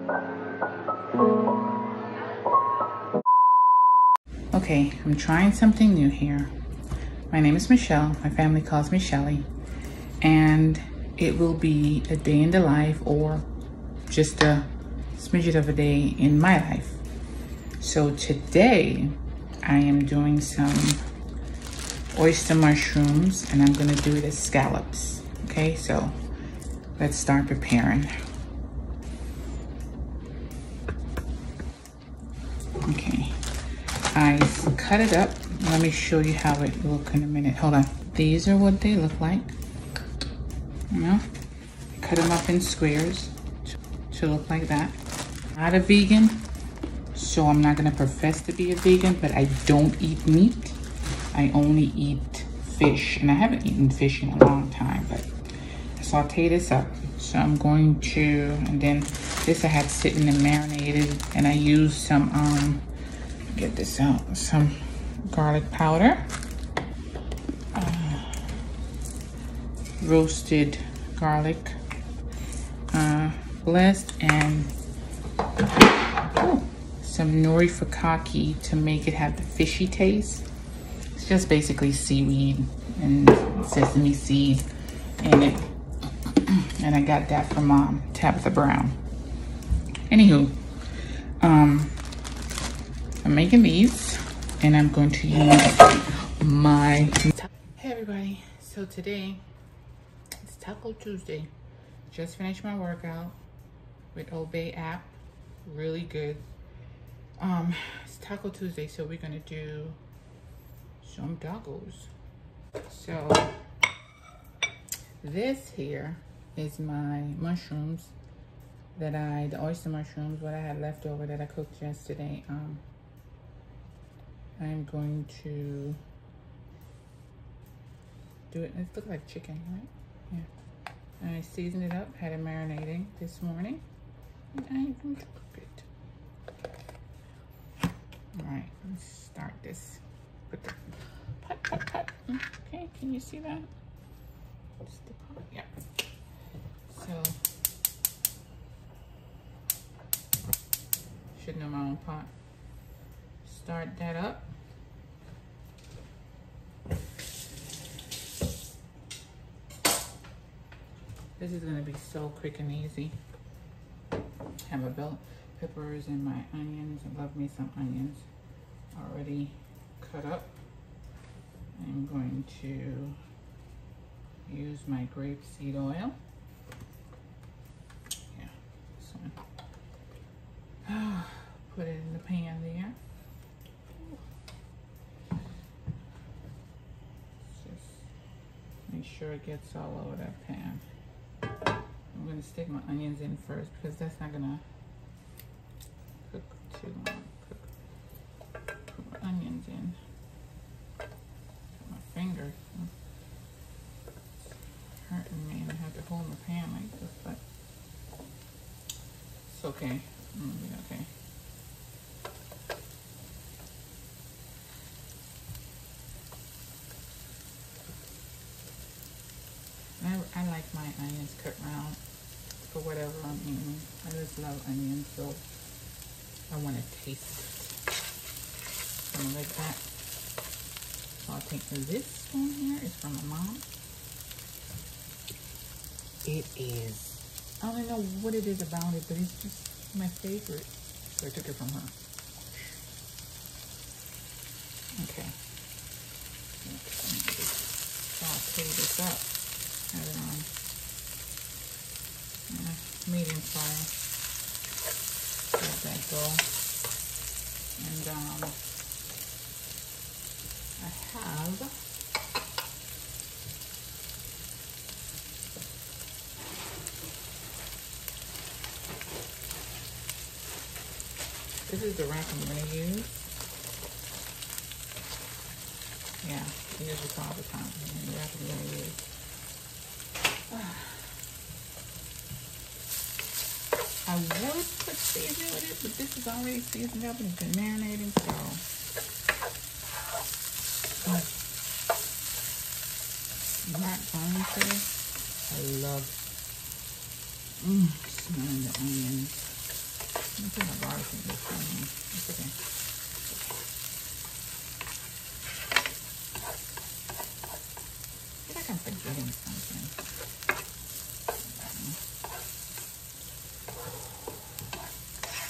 Okay, I'm trying something new here. My name is Michelle. My family calls me Shelly. And it will be a day in the life, or just a smidget of a day in my life. So today I am doing some oyster mushrooms, and I'm gonna do it as scallops. Okay, so let's start preparing. Okay, I cut it up. Let me show you how it looks in a minute. Hold on. These are what they look like. You know, cut them up in squares to look like that. Not a vegan, so I'm not gonna profess to be a vegan, but I don't eat meat. I only eat fish, and I haven't eaten fish in a long time, but I saute this up. So I'm going to, and then this I had sitting and marinated, and I used some, get this out, some garlic powder, roasted garlic, blessed, and some nori fukaki to make it have the fishy taste. It's just basically seaweed and sesame seed in it. And I got that from Tabitha Brown. Anywho, I'm making these, and I'm going to use my... Hey everybody, so today it's Taco Tuesday. Just finished my workout with Obey app, really good. It's Taco Tuesday, so we're gonna do some tacos. So this here is my mushrooms that the oyster mushrooms, what I had left over that I cooked yesterday. I'm going to do it. It looks like chicken, right? Yeah. I seasoned it up, had it marinating this morning, and I'm going to cook it. All right, let's start this. Put the pot. Okay, can you see that? Just the pot, yeah. So, should know my own pot. Start that up. This is gonna be so quick and easy. Have my bell peppers and my onions. I love me some onions already cut up. I'm going to use my grapeseed oil. Yeah, this one. Put it in the pan there. Just make sure it gets all over that pan. I'm going to stick my onions in first because that's not going to cook too long. Put my onions in. Put my finger. It's hurting me, and I have to hold my pan like this, but it's okay. It'll be okay. I like my onions cut round for whatever I'm eating. I just love onions, so I want to taste it. Something like that. So I'll take this one here. It's from my mom. It is, I don't know what it is about it, but it's just my favorite. So I took it from her. Okay. Saute this up. Have it on medium fire. Let that go. And I have this is the rack I'm going to use. Yeah, I use this all the time. The rack I'm going to use. I would put seasoning with it, but this is already seasoned up and it's been marinating, so I'm not going to. I love smelling the onions.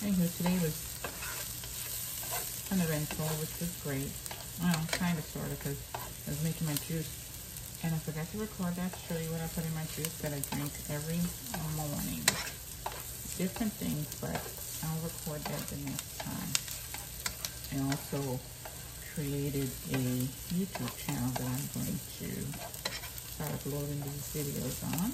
Anywho, today was uneventful, which was great. Well, kind of, sort of, because I was making my juice. And I forgot to record that to show you what I put in my juice that I drink every morning. Different things, but I'll record that the next time. I also created a YouTube channel that I'm going to start uploading these videos on.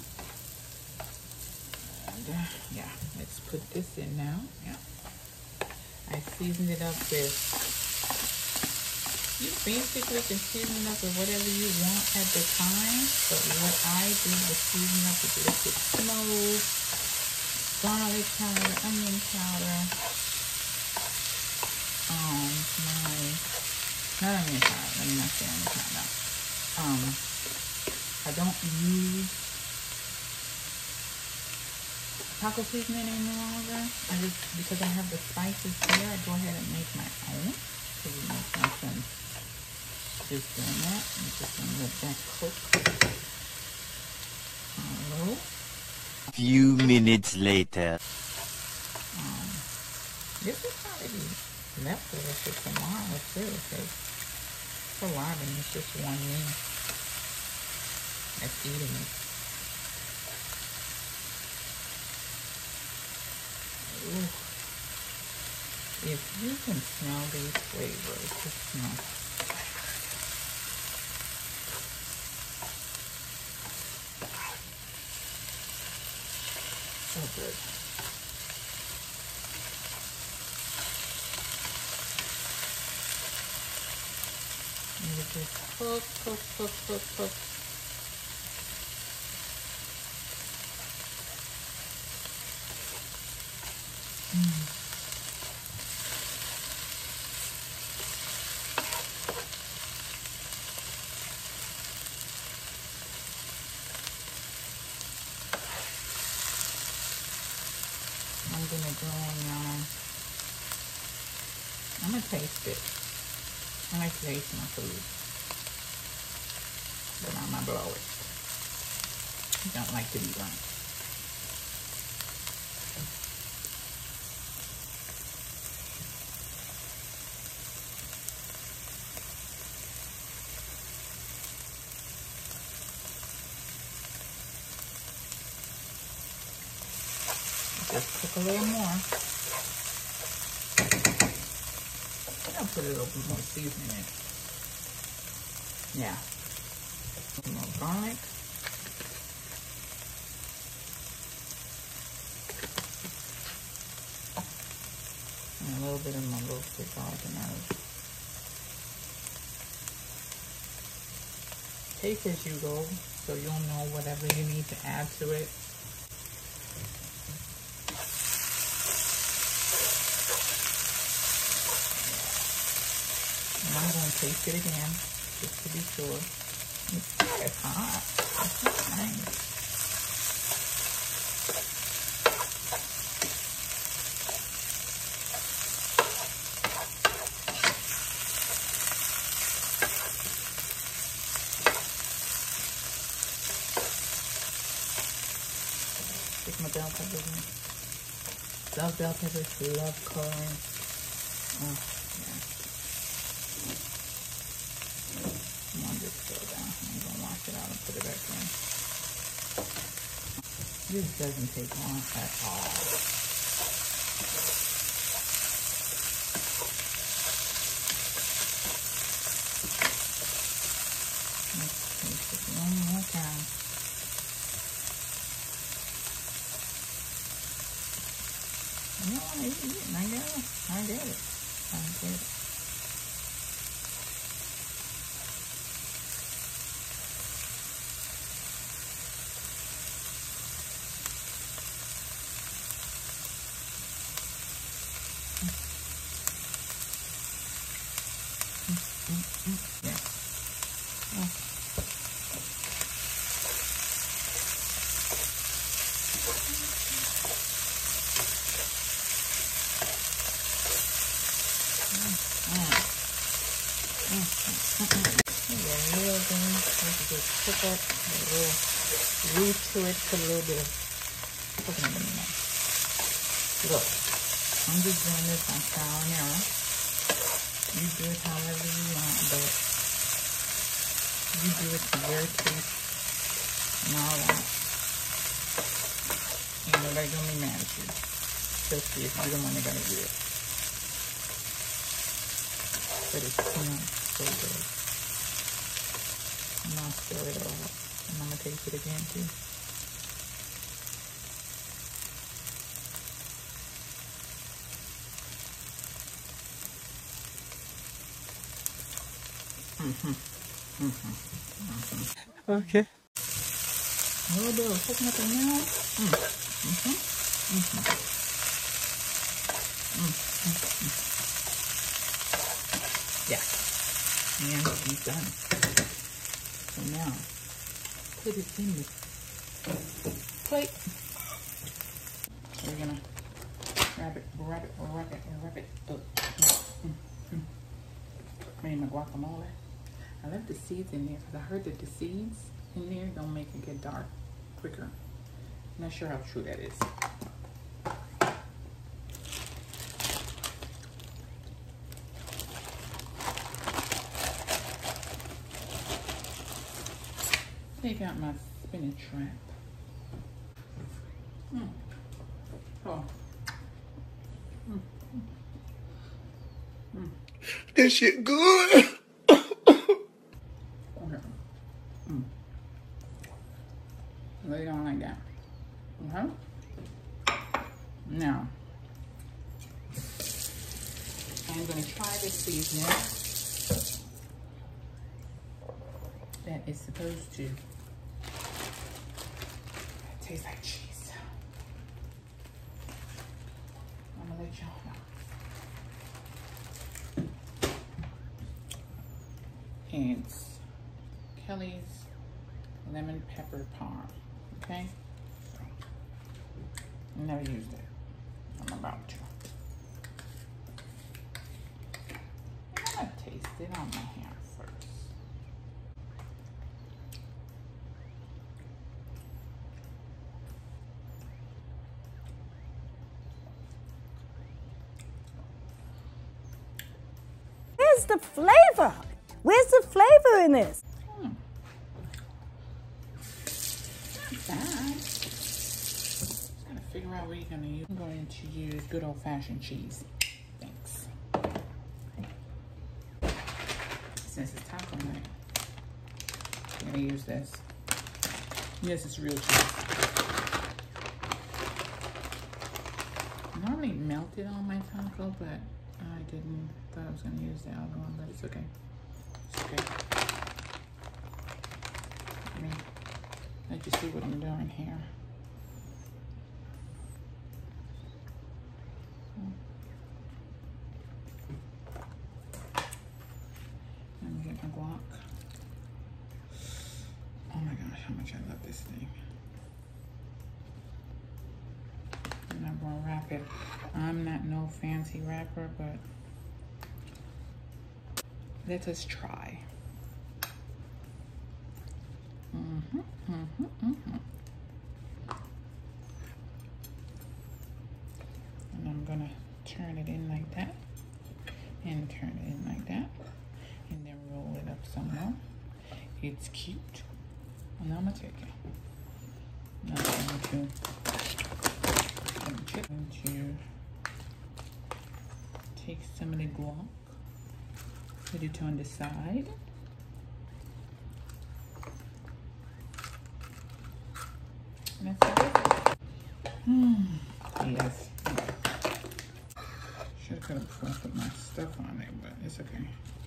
And yeah, let's put this in now. Yeah, I seasoned it up with, you basically can season it up with whatever you want at the time, but what I do is season up with liquid smoke, garlic powder, onion powder, not onion powder, let me not say onion powder. I don't use taco seasoning any longer. Because I have the spices here, I go ahead and make my own, because it makes no sense just doing that. I'm just going to let that cook. Few minutes later. This is probably leftovers for tomorrow too, because it's a lot and it's just one meal that's eating it. Ooh. If you can smell these flavors, just smell. So good. And you just cook, cook, cook, cook, cook. I'm gonna go and I'm gonna taste it. I like to taste my food, but I'm gonna blow it. I don't like to be burnt. Just cook a little more. I'll put a little bit more seasoning in. Yeah. Some more garlic. And a little bit of my roasted garlic and herbs. Taste as you go, so you'll know whatever you need to add to it. And I'm going to taste it again, just to be sure. It's hot. It's not nice. Stick my bell peppers in. Love bell peppers, love coloring. Oh, yeah. I'm gonna just throw it down. I'm gonna wash it out and put it back in. This doesn't take long at all. Let's taste it one more time. You know, I get it. I get it. I get it. I get it. Yeah. Oh. Real thing. Just cook up a little root to it, put a little bit of coconut in there. Look, I'm just doing this on trial and error. You do it however you want, but you do it to your taste and all that. Ain't nobody gonna be mad at you. Especially if you're the one that gotta do it. But it smells so good. And I'll stir it over. And I'm gonna taste it again too. Okay. A little bit of coconut in there. Yeah. And he's done. So now, put it in the plate. We're gonna wrap it up. Made my guacamole. I left the seeds in there because I heard that the seeds in there don't make it get dark quicker. I'm not sure how true that is. Take out my spinach wrap. Oh. This shit good. Lay it on like that. Now, I'm going to try this seasoning that is supposed to taste like cheese. I'm going to let y'all know. And it's Kelly's lemon pepper parm. Okay? I never used it. I'm about to. I'm gonna taste it on my hand first. Where's the flavor? Where's the flavor in this? Figure out what you're gonna use. I'm going to use good old-fashioned cheese. Thanks. Since it's taco night, I'm gonna use this. Yes, it's real cheese. I normally melt it on my taco, but I didn't. Thought I was gonna use the other one, but it's okay. It's okay. Let me let you see what I'm doing here. Let me get my guac. Oh my gosh, how much I love this thing. And I'm gonna wrap it. I'm not no fancy wrapper, but let us try. And I'm gonna turn it in like that, and turn it in like that, and then roll it up some more. It's cute. And I'm gonna take it. Now I'm going to take some of the guac, put it on the side. And that's it. Yes. Should have cut it before I put my stuff on it, but it's okay.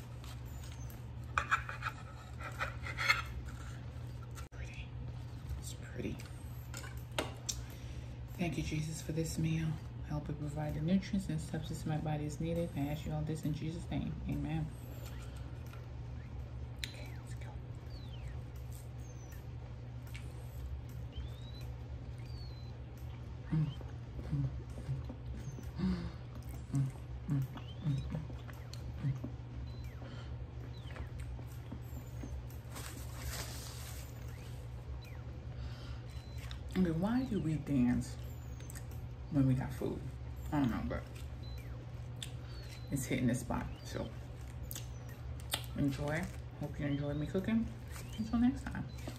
Pretty. It's pretty. Thank you, Jesus, for this meal. Help it provide the nutrients and substance my body is needed. I ask you all this in Jesus' name. Amen. Okay, let's go. Okay, why do we dance when we got food? I don't know, but it's hitting the spot. So enjoy. Hope you enjoyed me cooking. Until next time.